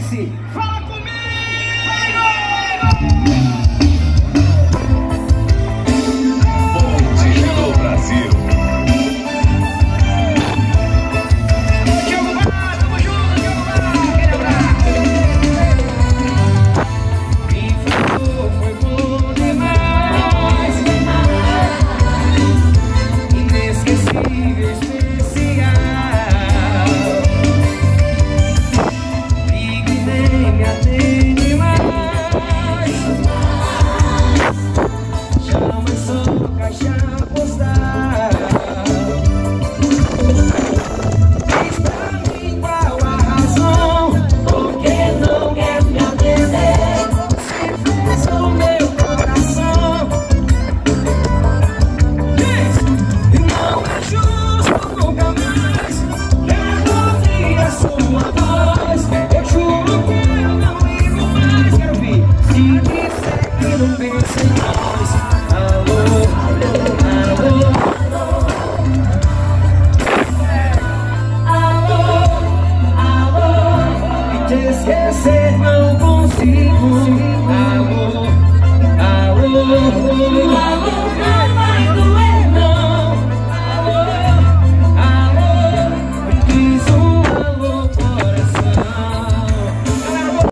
conhece. Fala comigo! Bonde do Brasil. Tamo junto, aquele abraço. Encanto foi bom demais, inesquecível, especial. Ligue nem me atende mais. Chama só caixa postal. Diz pra mim qual a razão, porque não quer me atender. Se fez o meu coração. Diz, e não é justo nunca mais. Quero ouvir a sua voz. Eu juro que eu não ligo mais. Quero ouvir. Se disser que não pensa em nós. Alô, alô, alô, alô. E te esquecer não consigo. Alô, alô, alô, alô.